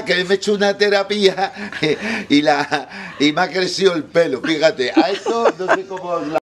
que me he hecho una terapia y me ha crecido el pelo, fíjate, a esto no sé cómo os la